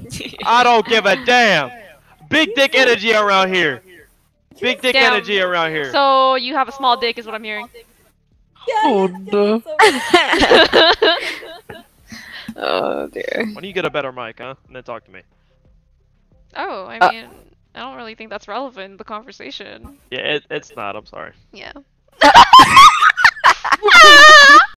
I don't give a damn. Big dick energy around here. Big dick energy around here. So you have a small dick, is what I'm hearing. Oh no. Oh dear. Why don't you get a better mic, huh? And then talk to me. Oh, I mean, I don't really think that's relevant in the conversation. Yeah, it's not. I'm sorry. Yeah.